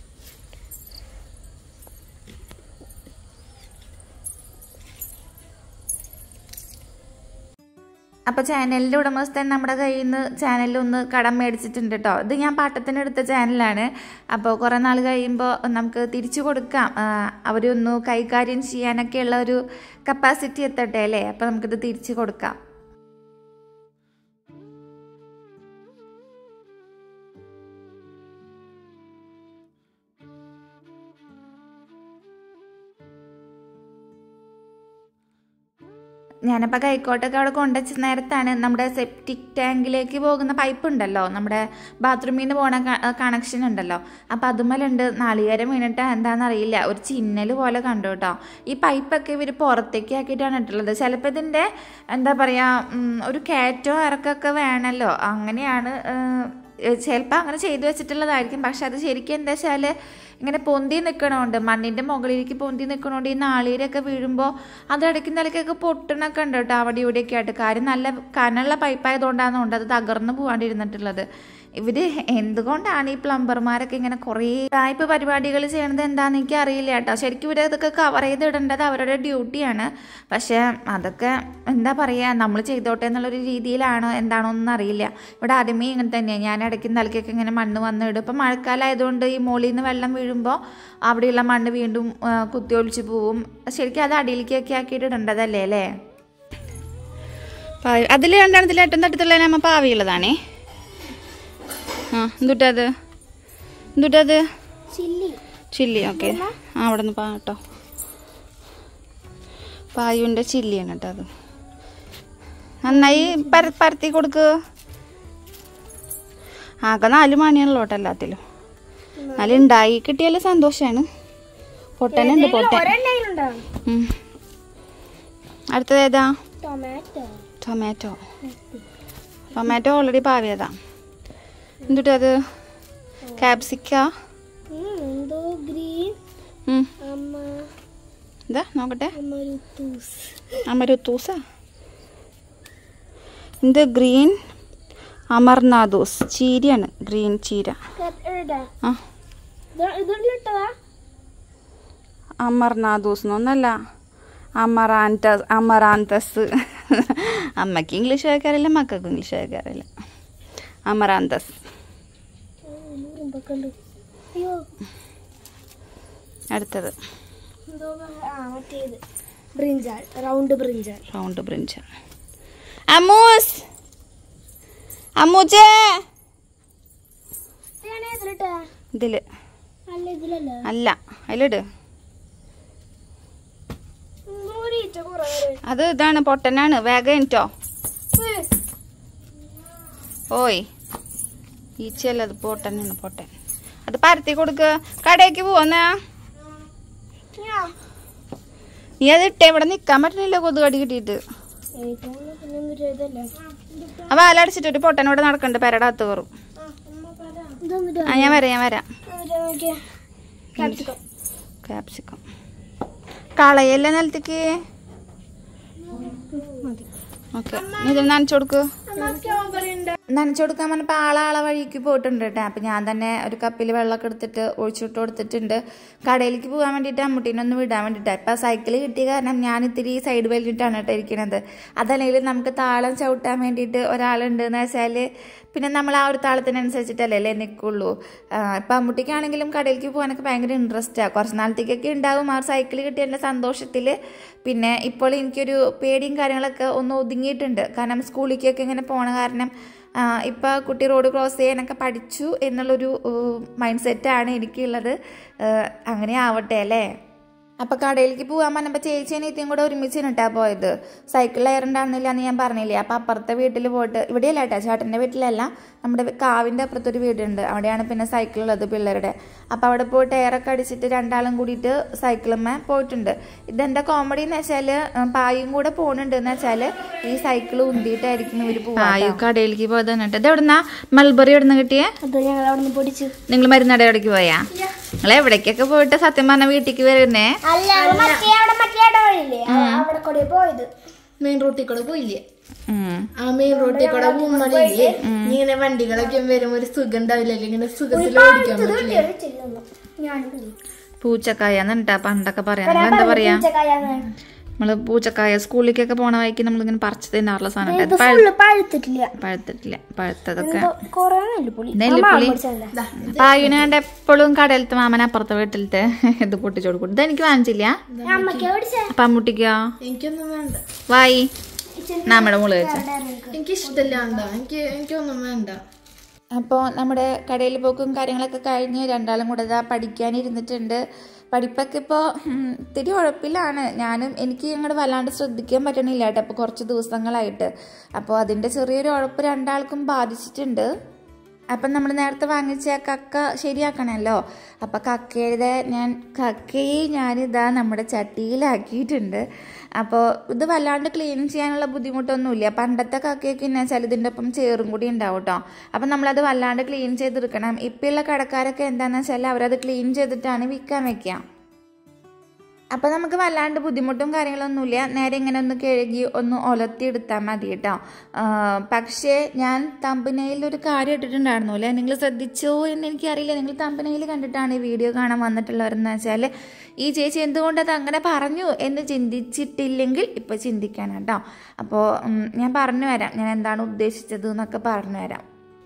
അപ്പോൾ ചാനലിൻ്റെ ഉടമസ്ഥൻ നമ്മുടെ കയ്യിൽ നിന്ന് ചാനലിലൊന്ന് കടം മേടിച്ചിട്ടുണ്ട് കേട്ടോ. ഇത് ഞാൻ പാട്ടത്തിനെടുത്ത ചാനലാണ്. അപ്പോൾ കുറേ നാൾ കഴിയുമ്പോൾ നമുക്ക് തിരിച്ചു കൊടുക്കാം, അവരൊന്ന് കൈകാര്യം ചെയ്യാനൊക്കെയുള്ള ഒരു കപ്പാസിറ്റി എത്തട്ടെ അല്ലേ. അപ്പോൾ നമുക്കിത് തിരിച്ചു കൊടുക്കാം. ഞാനപ്പോൾ കൈക്കോട്ടൊക്കെ അവിടെ കൊണ്ടുവച്ച നേരത്താണ് നമ്മുടെ സെപ്റ്റിക് ടാങ്കിലേക്ക് പോകുന്ന പൈപ്പ് ഉണ്ടല്ലോ, നമ്മുടെ ബാത്റൂമിൽ നിന്ന് പോണ കണക്ഷൻ ഉണ്ടല്ലോ, അപ്പോൾ അതുമല്ലുണ്ട് നാളികേരം വീണിട്ട് എന്താണെന്നറിയില്ല ഒരു ചിന്നൽ പോലെ കണ്ടു കേട്ടോ. ഈ പൈപ്പൊക്കെ ഇവർ പുറത്തേക്ക് ആക്കിയിട്ടാണ് ഇട്ടുള്ളത്. ചിലപ്പോൾ ഇതിൻ്റെ എന്താ പറയുക ഒരു കയറ്റോ ഇറക്കമൊക്കെ വേണമല്ലോ, അങ്ങനെയാണ് ചിലപ്പോൾ അങ്ങനെ ചെയ്തു വെച്ചിട്ടുള്ളതായിരിക്കും. പക്ഷെ അത് ശരിക്കും എന്താ വെച്ചാൽ ഇങ്ങനെ പൊന്തി നിൽക്കണോണ്ട്, മണ്ണിൻ്റെ മുകളിലേക്ക് പൊന്തി നിൽക്കണോണ്ട് ഈ നാളീരൊക്കെ വീഴുമ്പോൾ അത് ഇടയ്ക്ക് നിലയ്ക്കൊക്കെ പൊട്ടണൊക്കെ ഉണ്ട് കേട്ടോ അവിടെ ഇവിടെയൊക്കെ ആയിട്ട്. കാര്യം നല്ല കനുള്ള പൈപ്പായതുകൊണ്ടാണെന്നുണ്ട് അത് തകർന്നു പോകാണ്ടിരുന്നിട്ടുള്ളത്. ഇവർ എന്തുകൊണ്ടാണ് ഈ പ്ലംബർമാരൊക്കെ ഇങ്ങനെ കുറേ ടൈപ്പ് പരിപാടികൾ ചെയ്യണത് എന്താണെന്ന് എനിക്ക് അറിയില്ല കേട്ടോ. ശരിക്കും ഇവരതൊക്കെ കവർ ചെയ്തിടേണ്ടത് അവരുടെ ഡ്യൂട്ടിയാണ്. പക്ഷേ അതൊക്കെ എന്താ പറയുക, നമ്മൾ ചെയ്തോട്ടെ എന്നുള്ളൊരു രീതിയിലാണോ എന്താണോ ഒന്നും അറിയില്ല. ഇവിടെ ആദ്യമേ ഇങ്ങനെ തന്നെയാണ്, ഞാൻ ഇടയ്ക്ക് നിലയ്ക്കൊക്കെ ഇങ്ങനെ മണ്ണ് വന്നിടും. ഇപ്പം മഴക്കാലം ആയതുകൊണ്ട് ഈ മുകളിൽ നിന്ന് വെള്ളം വീഴുമ്പോൾ അവിടെയുള്ള മണ്ണ് വീണ്ടും കുത്തി ഒലിച്ച് പോവും. ശരിക്കും അത് അടിയിലേക്കൊക്കെ ആക്കിയിട്ട് ഇടേണ്ടതല്ലേ അല്ലേ. അതിൽ രണ്ടാമത്തിൽ ഏറ്റവും തട്ടത്തുള്ള നമ്മ പാവിയുള്ളതാണേ. ആ എന്തുട്ടത് എന്തുട്ടത് ചില്ലി. ഓക്കെ, ആ അവിടെ നിന്ന് പാ കേട്ടോ, പായുവിൻ്റെ ചില്ലിയാണ് കേട്ടോ. അത് നന്നായി പര പരത്തി കൊടുക്ക്. ആകെ നാല് മണിയാണല്ലോ കേട്ടോ എല്ലാത്തിലും. നല്ല ഉണ്ടായി കിട്ടിയാലും സന്തോഷമാണ്. പൊട്ടനുണ്ട് പൊട്ടൻ. അടുത്തത് ഏതാ? ടൊമാറ്റോ. ടൊമാറ്റോ ഓൾറെഡി പാവിയതാ. എന്തുട്ടാ അത്? ക്യാപ്സിക്ക. എന്താ നോക്കട്ടെ. അമരുത്തൂസ. ഇത് ഗ്രീൻ അമർനാഥൂസ് ചീരയാണ്, ഗ്രീൻ ചീര. ആ അമർനാഥൂസ് എന്നൊന്നല്ല, അമറാന്തസ് അമറാന്തസ്. അമ്മയ്ക്ക് ഇംഗ്ലീഷ് വായിക്കാറില്ല, മക്കൾക്ക് ഇംഗ്ലീഷ് വായിക്കാറില്ല. അമറാന്തസ്. അടുത്തത് റൗണ്ട് ബ്രിഞ്ചാൾ. അമ്മൂസ് അമ്മൂച്ചേ ഇതില് അല്ല, അതിലിട്. അത് ഇതാണ്, പൊട്ടനാണ്. വേഗം എനിട്ടോ. ഓയ് ഈച്ചയല്ല, അത് പൊട്ടനാണ്, പൊട്ടൻ. അത് പരത്തി കൊടുക്ക്. കടയ്ക്ക് പോന്നാ നീ അത് ഇട്ടേ. ഇവിടെ നിക്കാൻ പറ്റണില്ല കൊതുകടി കിട്ടിയിട്ട്. ആ വാലടച്ചിട്ട് ഒരു പൊട്ടനോടെ നടക്കണ്ട്, പെരടകത്ത് കയറും. ആ ഞാൻ വരാം ഞാൻ വരാം. ക്യാപ്സിക്കം കളയല്ലേ നിലത്തേക്ക്. ഓക്കെ, ഇത് നനച്ചു കൊടുക്ക്. നനച്ചു കൊടുക്കാൻ പറഞ്ഞപ്പോൾ ആളാളെ വഴിക്ക് പോയിട്ടുണ്ട് കേട്ടോ. അപ്പം ഞാൻ തന്നെ ഒരു കപ്പിൽ വെള്ളമൊക്കെ എടുത്തിട്ട് ഒഴിച്ചിട്ട് കൊടുത്തിട്ടുണ്ട്. കടയിലേക്ക് പോകാൻ വേണ്ടിയിട്ട് അമ്മൂട്ടീനൊന്ന് വിടാൻ വേണ്ടിയിട്ടാണ്. ഇപ്പം സൈക്കിൾ കിട്ടിയ കാരണം ഞാൻ ഇത്തിരി സൈഡ് ബെൽറ്റിട്ടാണ് കേട്ടോ ഇരിക്കുന്നത്. അതല്ലെങ്കിൽ നമുക്ക് താളം ചവിട്ടാൻ വേണ്ടിയിട്ട് ഒരാളുണ്ട് എന്ന് വെച്ചാൽ പിന്നെ നമ്മൾ ആ ഒരു താളത്തിനനുസരിച്ചിട്ടല്ലേ അല്ലേ നിൽക്കുള്ളൂ. ഇപ്പം അമ്മൂട്ടിക്കാണെങ്കിലും കടയിലേക്ക് പോകാനൊക്കെ ഭയങ്കര ഇൻട്രസ്റ്റാണ്. കുറച്ച് നാളത്തേക്കൊക്കെ ഉണ്ടാവും ആ സൈക്കിൾ കിട്ടിയതിൻ്റെ സന്തോഷത്തിൽ. പിന്നെ ഇപ്പോൾ എനിക്കൊരു പേടിയും കാര്യങ്ങളൊക്കെ ഒന്ന് ഒതുങ്ങിയിട്ടുണ്ട്. കാരണം സ്കൂളിലേക്കൊക്കെ ഇങ്ങനെ പോണ കാരണം ഇപ്പം കുട്ടി റോഡ് ക്രോസ് ചെയ്യാനൊക്കെ പഠിച്ചു എന്നുള്ളൊരു മൈൻഡ് സെറ്റാണ് എനിക്കുള്ളത്. അങ്ങനെ ആവട്ടെ അല്ലേ. അപ്പോൾ കടയിലേക്ക് പോകാൻ പറഞ്ഞപ്പോൾ ചേച്ചിയും നീത്തിയും കൂടെ ഒരുമിച്ച് നിട്ടാ പോയത്. സൈക്കിൾ ഏറുണ്ടായിരുന്നില്ല എന്ന് ഞാൻ പറഞ്ഞില്ലേ. അപ്പോൾ അപ്പുറത്തെ വീട്ടിൽ പോയിട്ട്, ഇവിടെയല്ല കേട്ടോ, ചേട്ടൻ്റെ വീട്ടിലല്ല, നമ്മുടെ കാവിൻ്റെ അപ്പുറത്തൊരു വീടുണ്ട്, അവിടെയാണ് പിന്നെ സൈക്കിൾ ഉള്ളത് പിള്ളേരുടെ. അപ്പോൾ അവിടെ പോയിട്ട് എയറൊക്കെ അടിച്ചിട്ട് രണ്ടാളും കൂടിയിട്ട് സൈക്കിളുമ്മ പോയിട്ടുണ്ട്. ഇതെന്താ കോമഡി എന്ന് വെച്ചാൽ പായും കൂടെ പോകുന്നുണ്ട് എന്ന് വെച്ചാൽ ഈ സൈക്കിൾ ഉന്തിയിട്ടായിരിക്കും ഇവർ പോകും. കടയിലേക്ക് പോയത് എന്നിട്ട് ഇത് എവിടുന്നാ? മൽബറി എവിടെ നിന്ന് കിട്ടിയേ? നിങ്ങൾ മരുന്നടയിലേക്ക് പോയാ? നിങ്ങൾ എവിടേക്കൊക്കെ പോയിട്ട് സത്യം പറഞ്ഞ വീട്ടിക്ക് വരുന്നേ? മെയിൻ റോട്ടിൽ കൂടെ പോയില്ലേ? ആ മെയിൻ റോട്ടിൽ കൂടെ പോകുമ്പോഴില്ലേ ഇങ്ങനെ വണ്ടികളൊക്കെ വരുമ്പോ ഒരു സുഖം ഉണ്ടാവില്ല, ഇങ്ങനെ സുഖത്തിൽ ഓടിക്കാൻ പറ്റില്ല. പൂച്ചക്കായ എന്നിട്ടാ പണ്ടൊക്കെ പറയാ, എന്താ പറയാ നമ്മള് പൂച്ചക്കായ സ്കൂളിലേക്കൊക്കെ പോണ വഴിക്ക് നമ്മളിങ്ങനെ പറിച്ചു തിന്നാറുള്ള സാധനം. പഴുത്തിട്ടില്ല പഴുത്തിട്ടില്ല പഴുത്തതൊക്കെ നെല്ലിപ്പുളി. പായുനെ കണ്ട എപ്പോഴും കടയിലത്തെ മാമൻ അപ്പുറത്തെ വീട്ടിലത്തെ ഇത് പൊട്ടിച്ചു കൊടുക്കും. ഇത് എനിക്ക് വാങ്ങിച്ചില്ല. അപ്പൊ അമ്മൂട്ടിക്കോ? എനിക്കൊന്നും വേണ്ട. വായി നമ്മുടെ മുളക് വെച്ച എനിക്കിഷ്ടല്ല, എനിക്ക് എനിക്കൊന്നും വേണ്ട. അപ്പോൾ നമ്മുടെ കടയിൽ പോക്കും കാര്യങ്ങളൊക്കെ കഴിഞ്ഞ് രണ്ടാളും കൂടെ ഇതാ പഠിക്കാനിരുന്നിട്ടുണ്ട്. പഠിപ്പൊക്കെ ഇപ്പോൾ ഇത്തിരി ഉഴപ്പിലാണ്. ഞാനും എനിക്ക് ഇങ്ങോട്ട് വല്ലാണ്ട് ശ്രദ്ധിക്കാൻ പറ്റണില്ല കേട്ടോ അപ്പോൾ കുറച്ച് ദിവസങ്ങളായിട്ട്. അപ്പോൾ അതിൻ്റെ ചെറിയൊരു ഉഴപ്പ് രണ്ടാൾക്കും ബാധിച്ചിട്ടുണ്ട്. അപ്പം നമ്മൾ നേരത്തെ വാങ്ങിച്ച കക്ക ശരിയാക്കണമല്ലോ. അപ്പം കക്കയുടെ ഞാൻ കക്കയെ ഞാനിതാ നമ്മുടെ ചട്ടിയിലാക്കിയിട്ടുണ്ട്. അപ്പോൾ ഇത് വല്ലാണ്ട് ക്ലീൻ ചെയ്യാനുള്ള ബുദ്ധിമുട്ടൊന്നുമില്ല. പണ്ടത്തെ കക്കയൊക്കെ എന്നാ വെച്ചാൽ ഇതിൻ്റെ ഒപ്പം ചേറും കൂടി ഉണ്ടാവും കേട്ടോ. അപ്പം നമ്മളത് വല്ലാണ്ട് ക്ലീൻ ചെയ്തെടുക്കണം. ഇപ്പോഴുള്ള കടക്കാരൊക്കെ എന്താണെന്ന് വെച്ചാൽ അവരത് ക്ലീൻ ചെയ്തിട്ടാണ് വിൽക്കാൻ വയ്ക്കുക. അപ്പം നമുക്ക് വല്ലാണ്ട് ബുദ്ധിമുട്ടും കാര്യങ്ങളൊന്നുമില്ല. നേരെ ഇങ്ങനെ ഒന്ന് കഴുകി ഒന്ന് ഒലത്തിയെടുത്താൽ മതി കേട്ടോ. പക്ഷേ ഞാൻ തമ്പനയിൽ ഒരു കാര്യം ഇട്ടിട്ടുണ്ടായിരുന്നു അല്ലേ, നിങ്ങൾ ശ്രദ്ധിച്ചോ എന്ന് എനിക്കറിയില്ല. നിങ്ങൾ തമ്പനയിൽ കണ്ടിട്ടാണ് ഈ വീഡിയോ കാണാൻ വന്നിട്ടുള്ളവരെന്ന് വെച്ചാൽ ഈ ചേച്ചി എന്തുകൊണ്ടത് അങ്ങനെ പറഞ്ഞു എന്ന് ചിന്തിച്ചിട്ടില്ലെങ്കിൽ ഇപ്പോൾ ചിന്തിക്കാൻ കേട്ടോ. അപ്പോൾ ഞാൻ പറഞ്ഞു തരാം ഞാൻ എന്താണ് ഉദ്ദേശിച്ചത് എന്നൊക്കെ പറഞ്ഞു തരാം.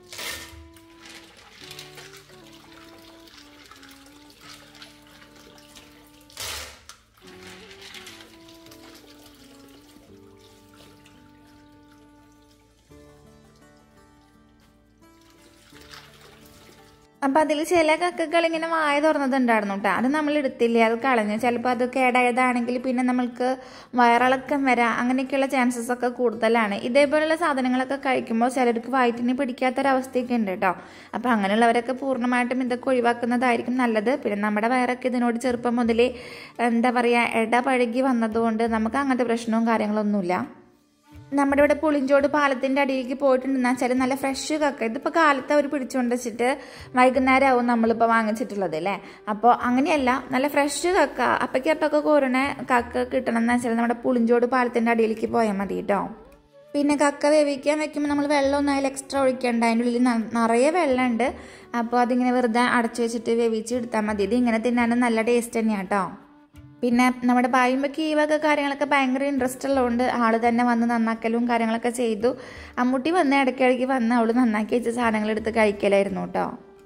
അപ്പം അതിൽ ചില കക്കകൾ ഇങ്ങനെ വായ തുറന്നതുണ്ടായിരുന്നു കേട്ടോ. അത് നമ്മൾ എടുത്തില്ല, അത് കളഞ്ഞു. ചിലപ്പോൾ അത് കേടായതാണെങ്കിൽ പിന്നെ നമ്മൾക്ക് വയറിളക്കം വരാം, അങ്ങനെയൊക്കെയുള്ള ചാൻസസ് ഒക്കെ കൂടുതലാണ്. ഇതേപോലെയുള്ള സാധനങ്ങളൊക്കെ കഴിക്കുമ്പോൾ ചിലർക്ക് വയറ്റിന് പിടിക്കാത്തൊരവസ്ഥയൊക്കെ ഉണ്ട് കേട്ടോ. അപ്പോൾ അങ്ങനെയുള്ളവരൊക്കെ പൂർണ്ണമായിട്ടും ഇതൊക്കെ ഒഴിവാക്കുന്നതായിരിക്കും നല്ലത്. പിന്നെ നമ്മുടെ വയറൊക്കെ ഇതിനോട് ചെറുപ്പം മുതലേ എന്താ പറയുക ഇടപഴകി വന്നതുകൊണ്ട് നമുക്ക് അങ്ങനത്തെ പ്രശ്നവും കാര്യങ്ങളൊന്നുമില്ല. നമ്മുടെ ഇവിടെ പുളിഞ്ചോട് പാലത്തിൻ്റെ അടിയിലേക്ക് പോയിട്ടുണ്ടെന്ന് വെച്ചാൽ നല്ല ഫ്രഷ് കക്ക. ഇതിപ്പോൾ കാലത്ത് അവർ പിടിച്ചുകൊണ്ട് വെച്ചിട്ട് വൈകുന്നേരം ആവും നമ്മളിപ്പോൾ വാങ്ങിച്ചിട്ടുള്ളത് അല്ലേ. അപ്പോൾ അങ്ങനെയല്ല, നല്ല ഫ്രഷ് കക്ക അപ്പയ്ക്ക് അപ്പൊക്കെ കോരണ കക്ക കിട്ടണമെന്ന് വെച്ചാൽ നമ്മുടെ പുളിഞ്ചോട് പാലത്തിൻ്റെ അടിയിലേക്ക് പോയാൽ മതി കേട്ടോ. പിന്നെ കക്ക വേവിക്കാൻ വെക്കുമ്പോൾ നമ്മൾ വെള്ളമൊന്നും അതിൽ എക്സ്ട്രാ ഒഴിക്കേണ്ട. അതിൻ്റെ ഉള്ളിൽ നിറയെ വെള്ളമുണ്ട്. അപ്പോൾ അതിങ്ങനെ വെറുതെ അടച്ചു വെച്ചിട്ട് വേവിച്ച് എടുത്താൽ മതി. ഇത് ഇങ്ങനെ തിന്നാനും നല്ല ടേസ്റ്റ് തന്നെയാണ് കേട്ടോ. പിന്നെ നമ്മുടെ പായുമ്പൊക്കെ ഈ വക കാര്യങ്ങളൊക്കെ ഭയങ്കര ഇൻട്രസ്റ്റ് ഉള്ളതുകൊണ്ട് ആൾ തന്നെ വന്ന് നന്നാക്കലും കാര്യങ്ങളൊക്കെ ചെയ്തു. അമ്മൂട്ടി വന്ന് ഇടയ്ക്കിടയ്ക്ക് വന്ന് അവൾ നന്നാക്കി വെച്ച സാധനങ്ങളെടുത്ത് കഴിക്കലായിരുന്നു കേട്ടോ.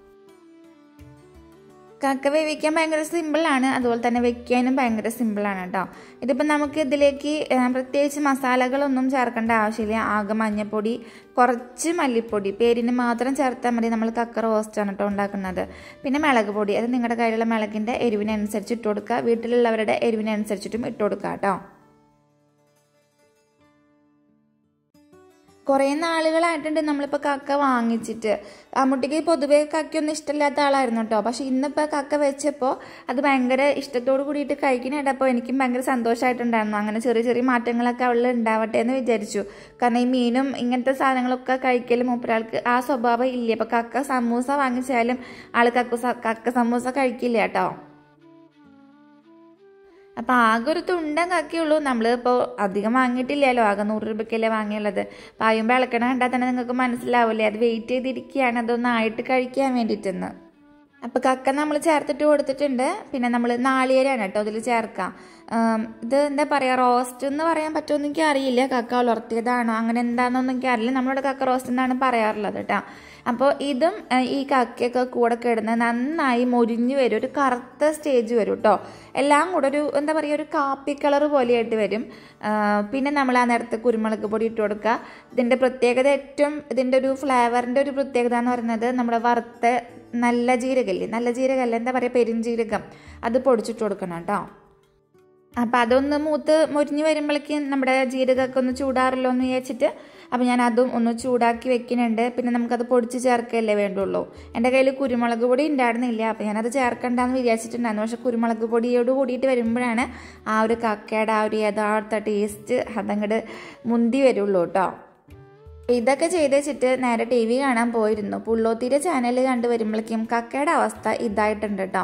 കക്ക വേവിക്കാൻ ഭയങ്കര സിമ്പിളാണ്, അതുപോലെ തന്നെ വെക്കാനും ഭയങ്കര സിമ്പിളാണ് കേട്ടോ. ഇതിപ്പോൾ നമുക്ക് ഇതിലേക്ക് പ്രത്യേകിച്ച് മസാലകളൊന്നും ചേർക്കേണ്ട ആവശ്യമില്ല. ആകെ മഞ്ഞൾപ്പൊടി, കുറച്ച് മല്ലിപ്പൊടി പേരിന് മാത്രം ചേർത്താൽ മതി. നമ്മൾ കക്ക റോസ്റ്റാണ് കേട്ടോ ഉണ്ടാക്കുന്നത്. പിന്നെ മുളക് പൊടി, അത് നിങ്ങളുടെ കയ്യിലുള്ള മുളകിൻ്റെ എരിവിനനുസരിച്ച് ഇട്ട് കൊടുക്കുക. വീട്ടിലുള്ളവരുടെ എരിവിനനുസരിച്ചിട്ടും ഇട്ട് കൊടുക്കുക കേട്ടോ. കുറേ നാളുകളായിട്ടുണ്ട് നമ്മളിപ്പോൾ കക്ക വാങ്ങിച്ചിട്ട്. അമ്മൂട്ടിക്ക് പൊതുവേ കക്കയൊന്നും ഇഷ്ടമില്ലാത്ത ആളായിരുന്നു കേട്ടോ. പക്ഷെ ഇന്നിപ്പോൾ കക്ക വെച്ചപ്പോൾ അത് ഭയങ്കര ഇഷ്ടത്തോട് കൂടിയിട്ട് കഴിക്കാനായിട്ടപ്പോൾ എനിക്കും ഭയങ്കര സന്തോഷമായിട്ടുണ്ടായിരുന്നു. അങ്ങനെ ചെറിയ ചെറിയ മാറ്റങ്ങളൊക്കെ അവളിൽ ഉണ്ടാവട്ടെ എന്ന് വിചാരിച്ചു. കാരണം ഈ മീനും ഇങ്ങനത്തെ സാധനങ്ങളൊക്കെ കഴിക്കലും മൂപ്പരാൾക്ക് ആ സ്വഭാവം ഇല്ല. ഇപ്പോൾ കക്ക സമൂസ വാങ്ങിച്ചാലും ആൾ കക്ക കക്ക സമൂസ കഴിക്കില്ല കേട്ടോ. അപ്പോൾ ആകെ ഒരു തുണ്ടൻ കക്കയുള്ളൂ. നമ്മളിപ്പോൾ അധികം വാങ്ങിയിട്ടില്ലല്ലോ, ആകെ നൂറ് രൂപയ്ക്കല്ലേ വാങ്ങിയുള്ളത്. പായുമ്പോൾ ഇളക്കണ കണ്ടാൽ തന്നെ നിങ്ങൾക്ക് മനസ്സിലാവില്ലേ അത് വെയിറ്റ് ചെയ്തിരിക്കുകയാണ് അതൊന്നായിട്ട് കഴിക്കാൻ വേണ്ടിയിട്ടെന്ന്. അപ്പോൾ കക്ക നമ്മൾ ചേർത്തിട്ട് കൊടുത്തിട്ടുണ്ട്. പിന്നെ നമ്മൾ നാളികേരമാണ് കേട്ടോ ഇതിൽ ചേർക്കാം. ഇത് എന്താ പറയുക, റോസ്റ്റ് എന്ന് പറയാൻ പറ്റുമെന്ന് എനിക്ക് അറിയില്ല. കക്ക ഉലർത്തിയതാണോ അങ്ങനെ എന്താണെന്നൊന്നും എനിക്ക് അറിയില്ല. നമ്മളിവിടെ കക്ക റോസ്റ്റ് എന്നാണ് പറയാറുള്ളത് കേട്ടോ. അപ്പോൾ ഇതും ഈ കക്കയൊക്കെ കൂടെ കിടന്ന് നന്നായി മൊരിഞ്ഞ് വരും, ഒരു കറുത്ത സ്റ്റേജ് വരും കേട്ടോ. എല്ലാം കൂടെ ഒരു എന്താ പറയുക ഒരു കാപ്പി കളർ പോലെയായിട്ട് വരും. പിന്നെ നമ്മൾ ആ നേരത്തെ കുരുമുളക് പൊടി ഇട്ട് കൊടുക്കുക. ഇതിൻ്റെ പ്രത്യേകത ഏറ്റവും ഇതിൻ്റെ ഒരു ഫ്ലേവറിൻ്റെ ഒരു പ്രത്യേകത എന്ന് പറയുന്നത് നമ്മുടെ വറുത്ത നല്ല ജീരകല്ലേ, നല്ല ജീരകമല്ല എന്താ പറയുക പെരുംജീരകം, അത് പൊടിച്ചിട്ട് കൊടുക്കണം കേട്ടോ. അപ്പം അതൊന്ന് മൂത്ത് മൊരിഞ്ഞ് വരുമ്പോഴേക്കും നമ്മുടെ ജീരകമൊക്കെ ഒന്ന് ചൂടാറല്ലോ എന്ന് വിചാരിച്ചിട്ട് അപ്പം ഞാൻ അതും ഒന്ന് ചൂടാക്കി വെക്കുന്നുണ്ട്. പിന്നെ നമുക്കത് പൊടിച്ച് ചേർക്കല്ലേ വേണ്ടുള്ളൂ. എൻ്റെ കയ്യിൽ കുരുമുളക് പൊടി ഉണ്ടായിരുന്നില്ല, അപ്പം ഞാനത് ചേർക്കണ്ടെന്ന് വിചാരിച്ചിട്ടുണ്ടായിരുന്നു. പക്ഷേ കുരുമുളക് പൊടിയോട് കൂടിയിട്ട് വരുമ്പോഴാണ് ആ ഒരു കക്കയുടെ ആ ഒരു യഥാർത്ഥ ടേസ്റ്റ് അതങ്ങോട്ട് മുന്തി വരുള്ളൂ കേട്ടോ. ഇതൊക്കെ ചെയ്ത് വെച്ചിട്ട് നേരെ ടി വി കാണാൻ പോയിരുന്നു. പുള്ളോത്തിൻ്റെ ചാനൽ കണ്ടു വരുമ്പോഴേക്കും കക്കയുടെ അവസ്ഥ ഇതായിട്ടുണ്ട് കേട്ടോ.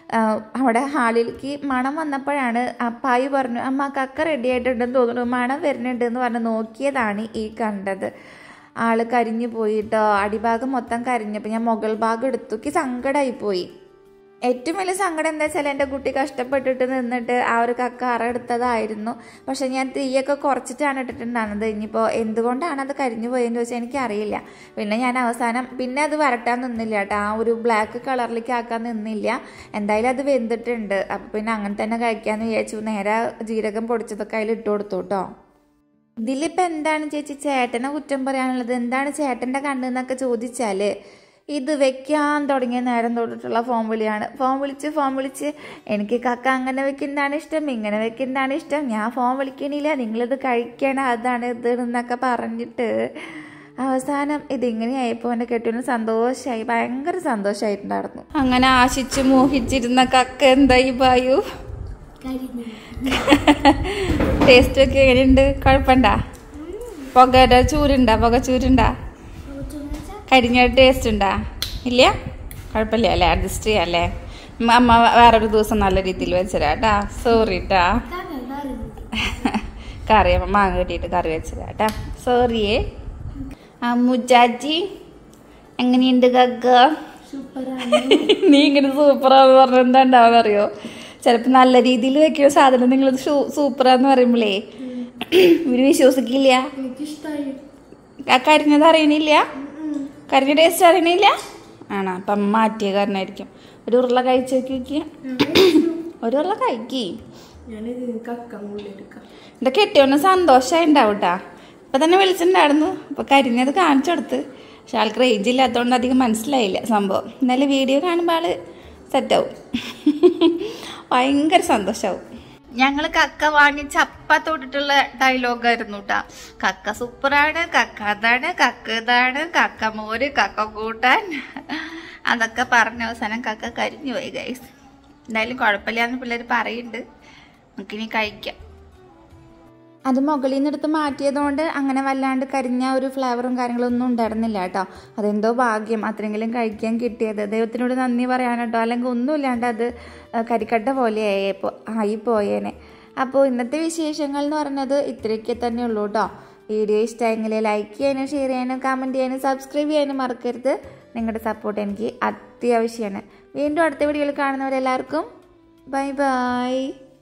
അവിടെ ഹാളിലേക്ക് മണം വന്നപ്പോഴാണ് അപ്പായി പറഞ്ഞു, അമ്മ കക്ക റെഡി ആയിട്ടുണ്ടെന്ന് തോന്നുന്നു, മണം വരുന്നുണ്ട് എന്ന് പറഞ്ഞ് നോക്കിയതാണ് ഈ കണ്ടത്. ആള് കരിഞ്ഞു പോയിട്ടോ, അടിഭാഗം മൊത്തം കരിഞ്ഞപ്പോൾ ഞാൻ മുകൾ ഭാഗം എടുത്തു. എനിക്ക് സങ്കടമായി പോയി. ഏറ്റവും വലിയ സങ്കടം എന്താ വെച്ചാൽ എൻ്റെ കുട്ടി കഷ്ടപ്പെട്ടിട്ട് നിന്നിട്ട് ആ ഒരു കക്ക അറ എടുത്തതായിരുന്നു. പക്ഷെ ഞാൻ തീയൊക്കെ കുറച്ചിട്ടാണ് ഇട്ടിട്ടുണ്ടാകുന്നത്. ഇനിയിപ്പോൾ എന്തുകൊണ്ടാണ് അത് കരിഞ്ഞു പോയെന്ന് ചോദിച്ചാൽ എനിക്കറിയില്ല. പിന്നെ ഞാൻ അവസാനം പിന്നെ അത് വരട്ടാൻ നിന്നില്ല കേട്ടോ, ആ ഒരു ബ്ലാക്ക് കളറിലേക്ക് ആക്കാൻ നിന്നില്ല. എന്തായാലും അത് വെന്തിട്ടുണ്ട്. അപ്പം പിന്നെ അങ്ങനെ തന്നെ കഴിക്കാമെന്ന് വിചാരിച്ചു. നേരെ ജീരകം പൊടിച്ചതൊക്കെ അതിൽ ഇട്ട് കൊടുത്തു കേട്ടോ. ഇതിലിപ്പോൾ എന്താണ് ചേച്ചി ചേട്ടനെ കുറ്റം പറയാനുള്ളത്? എന്താണ് ചേട്ടൻ്റെ കണ്ണെന്നൊക്കെ ചോദിച്ചാൽ, ഇത് വെക്കാൻ തുടങ്ങിയ നേരം തൊട്ടിട്ടുള്ള ഫോൺ വിളിയാണ്. ഫോൺ വിളിച്ച് ഫോൺ വിളിച്ച് എനിക്ക് കക്ക അങ്ങനെ വെക്കുന്നതാണ് ഇഷ്ടം, ഇങ്ങനെ വെക്കുന്നതാണ് ഇഷ്ടം, ഞാൻ ഫോൺ വിളിക്കണില്ല, നിങ്ങളിത് കഴിക്കണം, അതാണ് ഇത് എന്നൊക്കെ പറഞ്ഞിട്ട് അവസാനം ഇതിങ്ങനെയായപ്പോൾ എൻ്റെ കെട്ടിന് സന്തോഷമായി, ഭയങ്കര സന്തോഷമായിട്ടുണ്ടായിരുന്നു. അങ്ങനെ ആശിച്ച് മോഹിച്ചിരുന്ന കക്ക എന്തായി പായു? ടേസ്റ്റ് ഒക്കെ എങ്ങനെയുണ്ട്? കുഴപ്പമുണ്ട? പുകയുടെ ചൂരുണ്ടാ? പുക ചൂരുണ്ടാ? കരിഞ്ഞ ടേസ്റ്റ് ഉണ്ടാ? ഇല്ല, കുഴപ്പമില്ല അല്ലേ, അഡ്ജസ്റ്റ് ചെയ്യാം അല്ലേ. അമ്മ വേറൊരു ദിവസം നല്ല രീതിയിൽ വെച്ചരാ കേട്ടാ. സോറി ട്ടാ, കറി അമ്മ മാങ്ങ കിട്ടിയിട്ട് കറി വെച്ചരാ കേട്ടാ. സോറിയേ. അമ്മുച്ചാച്ചി എങ്ങനെയുണ്ട് കക്ക? നീ ഇങ്ങനെ സൂപ്പറാന്ന് പറഞ്ഞ എന്താ ഉണ്ടാവുക അറിയോ? ചിലപ്പോൾ നല്ല രീതിയിൽ വെക്കുന്ന സാധനം നിങ്ങളത് സൂപ്പറാന്ന് പറയുമ്പോഴേ ഇവര് വിശ്വസിക്കില്ല. കരിഞ്ഞത് അറിയണില്ല, കരിഞ്ഞ ടേസ്റ്റ് അറിയണില്ല ആണോ? അപ്പം മാറ്റിയ കാരണമായിരിക്കും. ഒരു ഉരുള കഴിച്ച് നോക്കി നോക്കിയ, ഒരു ഉരുള കഴിക്കി. എൻ്റെ കെട്ടിയൊന്ന് സന്തോഷമായി ഉണ്ടാവും കേട്ടാ. ഇപ്പം തന്നെ വിളിച്ചിട്ടുണ്ടായിരുന്നു. അപ്പോൾ കരിഞ്ഞത് കാണിച്ചു കൊടുത്ത്. പക്ഷെ ആൾക്ക് റേഞ്ച് ഇല്ലാത്തതുകൊണ്ട് അധികം മനസ്സിലായില്ല സംഭവം. എന്നാലും വീഡിയോ കാണുമ്പോൾ ആൾ സെറ്റാവും. ഭയങ്കര സന്തോഷമാവും. ഞങ്ങൾ കക്ക വാങ്ങിച്ച് അപ്പ തൊട്ടിട്ടുള്ള ഡയലോഗായിരുന്നു കേട്ടാ. കക്ക സൂപ്പറാണ്, കക്ക അതാണ്, കക്ക ഇതാണ്, കക്ക മോര്, കക്ക കൂട്ടാൻ, അതൊക്കെ പറഞ്ഞ അവസാനം കക്ക കരിഞ്ഞു പോയി ഗൈസ്. എന്തായാലും കുഴപ്പമില്ലാന്ന് പിള്ളേർ പറയുന്നുണ്ട്. നമുക്കിനി കഴിക്കാം. അത് മുകളിൽ നിന്ന് എടുത്ത് മാറ്റിയതുകൊണ്ട് അങ്ങനെ വല്ലാണ്ട് കരിഞ്ഞ ഒരു ഫ്ലേവറും കാര്യങ്ങളൊന്നും ഉണ്ടായിരുന്നില്ല കേട്ടോ. അതെന്തോ ഭാഗ്യം അത്രയെങ്കിലും കഴിക്കാൻ കിട്ടിയത്. ദൈവത്തിനോട് നന്ദി പറയാൻ കേട്ടോ, അല്ലെങ്കിൽ ഒന്നുമില്ലാണ്ട് അത് കരിക്കട്ട പോലെ ആയപ്പോൾ ആയിപ്പോയേനെ. അപ്പോൾ ഇന്നത്തെ വിശേഷങ്ങൾ എന്ന് പറഞ്ഞത് ഇത്രയൊക്കെ തന്നെ ഉള്ളൂ കേട്ടോ. വീഡിയോ ഇഷ്ടമായെങ്കിൽ ലൈക്ക് ചെയ്യാനും ഷെയർ ചെയ്യാനും കമൻറ്റ് ചെയ്യാനും സബ്സ്ക്രൈബ് ചെയ്യാനും മറക്കരുത്. നിങ്ങളുടെ സപ്പോർട്ട് എനിക്ക് അത്യാവശ്യമാണ്. വീണ്ടും അടുത്ത വീഡിയോയിൽ കാണുന്നവരെല്ലാവർക്കും ബൈ ബൈ.